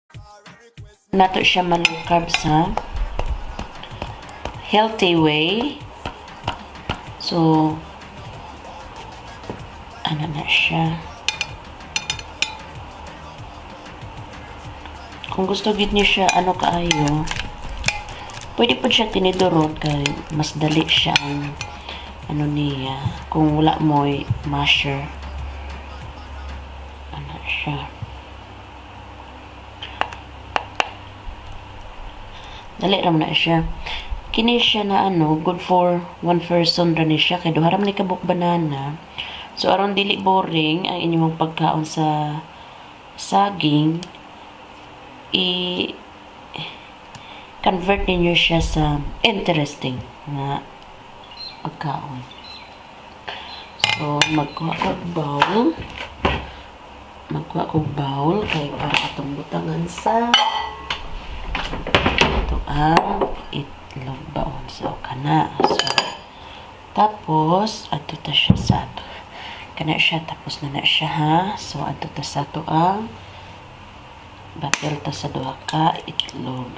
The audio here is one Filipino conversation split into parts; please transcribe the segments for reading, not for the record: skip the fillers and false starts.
Nato siya man carbs ha. Healthy way. So, ano na siya. Kung gusto gid niyo siya, ano kaayo, pwede po siya tiniduron kay mas dali siya ang ano niya. Kung wala mo masher. Ano siya. Dali ram na siya. Kini siya na ano, good for one person ra ni siya kay duharam ni kabuk banana. So aron dili boring ang inyong pagkaon sa saging, i-convert ninyo siya sa interesting na pagkaon. So magkuha kog bowl kay para atong butangan sa ito ang itlog baon. So kana. So tapos ato ta siya sa kana siya, tapos na siya ha. So ato ta sa to ang batil ta sa duha ka itlog.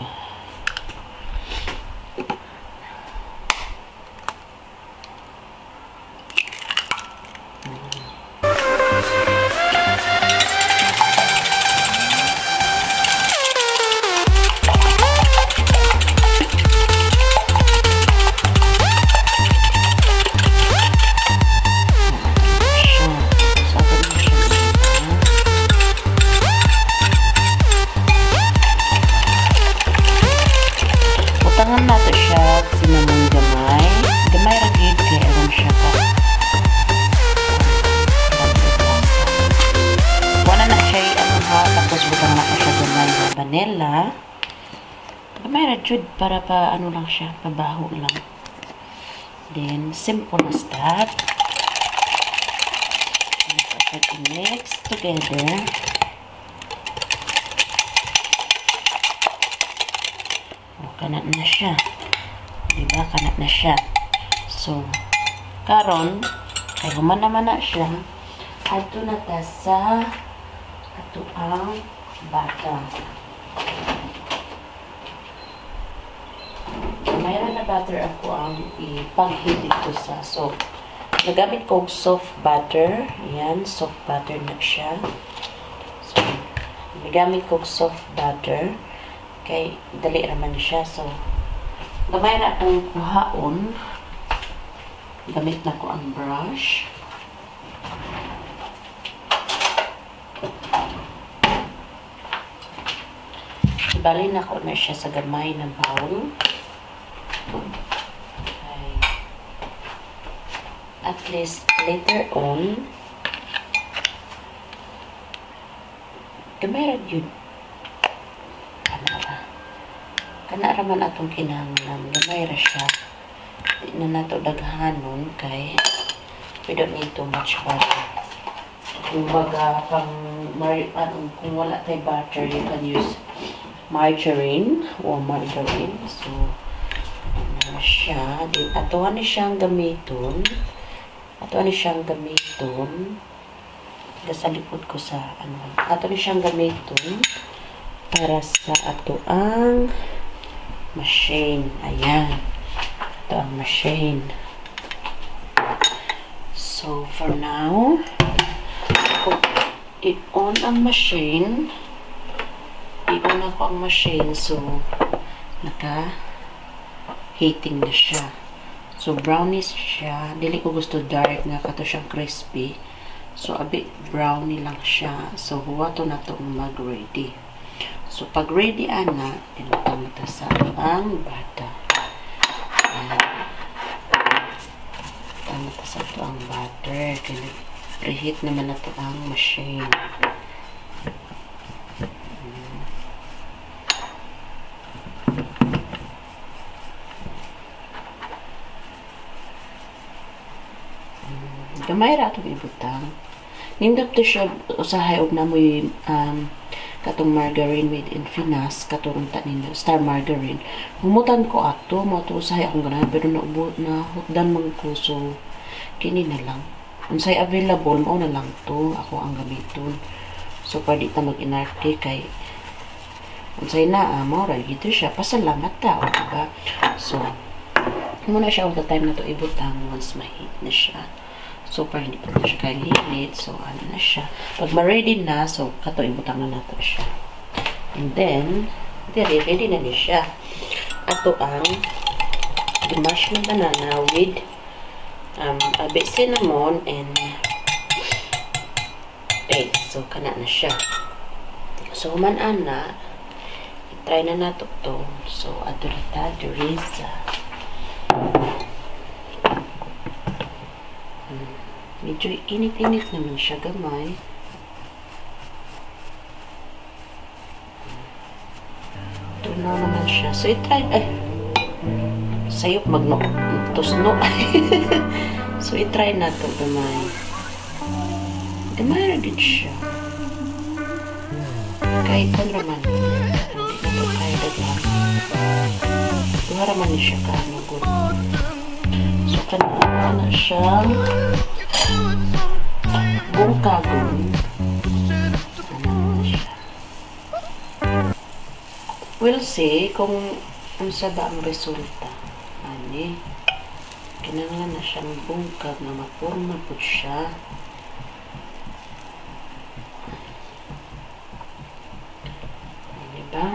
Tangan nato siya sinamong gamay. Gamay ra gid kay aron siya ka. Wala na siya ano ha, tapos butang na siya gamay na vanilla. Gamay ra jud para pa ano lang siya, pabaho lang. Then simple as that. Mix together. Kanat na siya. Diba? Kanat na siya. So, karon kay human naman na siya, ato na ta sa ato ang bata. Mayroon na butter ako ang ipag-heat ito sa. So, nagamit ko soft butter. Ayan, soft butter na siya. So, nagamit ko soft butter. Kay dali raman siya. So gamay na akong kuhaon, gamit na ko ang brush. Ibali na ko na siya sa gamay na bowl. Okay. At least later on gamay ra yun. Kana raman atong kinahanglan, gamay ra siya. Di na nato daghanon kay we don't need too much butter. Kung baga kung wala tay butter, you can use margarine or margarine. So ano siya, din atohan ni siyang gamiton. Sa likod ko sa ano, ato ni siyang gamiton para sa ato ang machine. Ayan. Ito ang machine. So, for now, kung i-on ang machine, i-on ako ang machine. So, naka-heating na siya. So, brownish siya. Dili ko gusto dark nga kato siyang crispy. So, a bit brownie lang siya. So, huwa to na itong mag-ready. So, pag ready ana, tinutang ito sa ang bata. Tama ito sa ito ang butter. Preheat naman na ito ang machine. Gamay ra itong ibutang. Nindot to siya usahay og namoy katong margarine with Infinas, katong ta ninyo Star Margarine. Humutan ko ato, mo to usahay akong ganahan, pero na hutdan man ko, so kini na lang. Unsay available, mao na lang to, ako ang gamiton. So pwede ta mag-inarte kay Unsay na mo ra gito siya pasalamat ta, diba? So muna siya all the time na to ibutang once mahit na siya. So para hindi pa siya kalinit, so ano na siya. Pag ma-ready na, so kato ibutang na nato siya. And then ready na ni siya. Ato ang i-mash na banana with a bit cinnamon and egg. So kana na siya. So man ana try na nato to. So ato rita duriza. Medyo init-init naman siya gamay. Tunaw naman siya. So i-try sayop magno tusno. So i-try na to gamay. Gamay na din siya. Kahit kan raman. Hindi na to kaya daghan. Duha raman siya kaano good. So kanina na siya bungkagon. Ano na siya. We'll see kung unsa ba ang resulta. Ani. Kinahanglan na siyang bungkag na maporma po siya. Diba?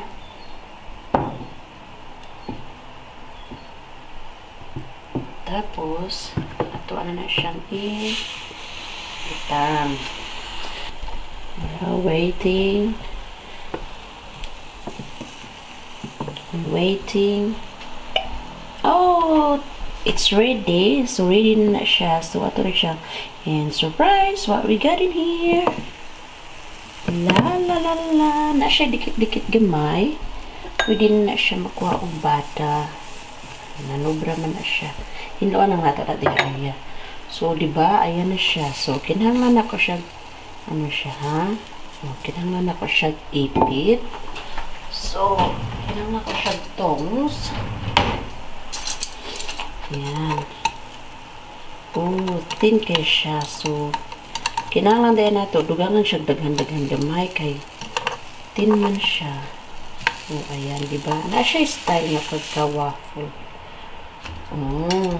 Tapos, ato ano na siyang itam. Waiting. Oh, it's ready. So, ready na siya. So, ato na siya. And surprise, what we got in here. La la la la. Na siya dikit-dikit gamay. Pwede na siya makuha og bata. Nanubra man na siya. Hinuan na nga ito area. So, diba? Ayan na siya. So, kinahanglan ako siya, ano siya, ha? So, kinahanglan ako siya ipit. So, kinahanglan ako siya tongs. Ayan. Oh, thin kayo siya. So, kinahanglan din na ito. Dugangan siya daghan-daghan gamay kay thin man siya. Oh, ayan, diba? Na siya style na pagka-waffle. Oh.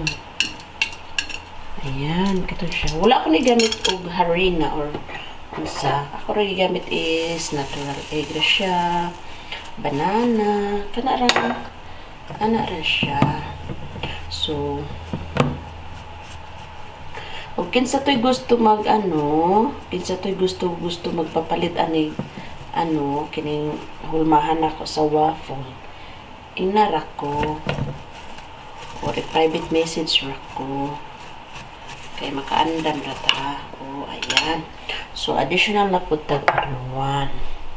Ayan, kato siya. Wala ko ni gamit og harina or unsa. Ako rin gamit is natural egg ra siya. Banana. Kana ra siya. So, og kinsa to'y gusto kinsa to'y gusto magpapalit ani kining hulmahan ako sa waffle. Inara ko or private message ra ko kay makaandam ra ta. Oh, ayan. So additional na pud tag one.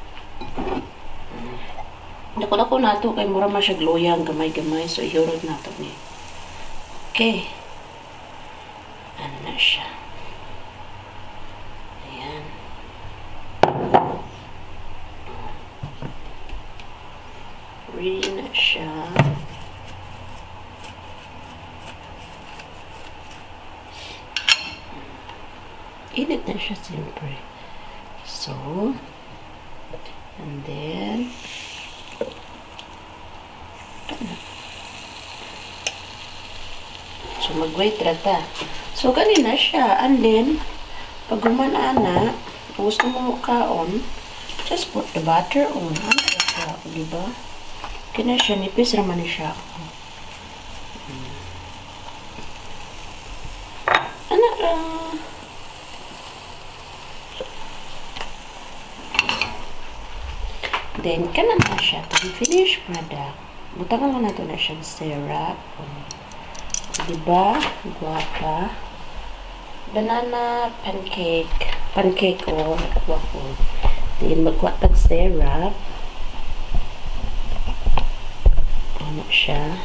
Dako nato kay mura man siya gloyang gamay-gamay, so ihurot nato ni. Okay. Ano na siya. Ayan. Ready na siya. Init na siya siyempre. So, and then, so mag-wait rata. So, kanina siya. And then, pag gumanana, gusto mo kaon, just put the butter on. Ano siya? Diba? Kina siya, nipis raman siya. Anak ra. Then, kanan na siya. To be finished product. Butangan lang nato na siyang syrup. Diba? Guwapa. Banana pancake. Pancake o waffle. Then, magkuha tag syrup. Ano siya?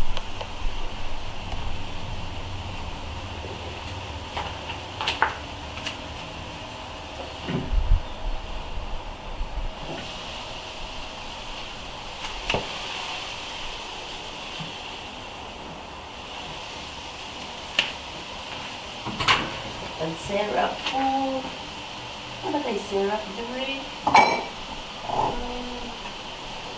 Syrup po. Ano ba tayo syrup? Duri.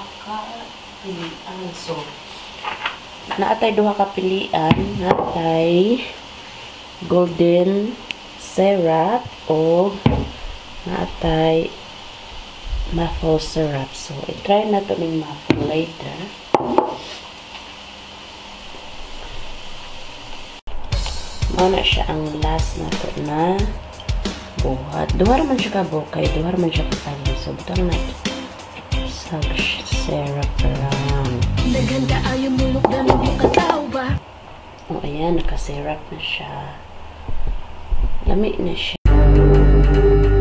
pilian. So, naatay duha ka pilian. Naatay golden syrup o naatay maple syrup. So, i-try na to ng maple later. Muna siya ang last na to na buhat. Duhar man siya ka bukay, duhar man siya katangin. So, butang na ito. Sa syrup lang. Naganda ayon mulok na magkataw ba? O, ayan, naka-syrup na siya. Lami na siya.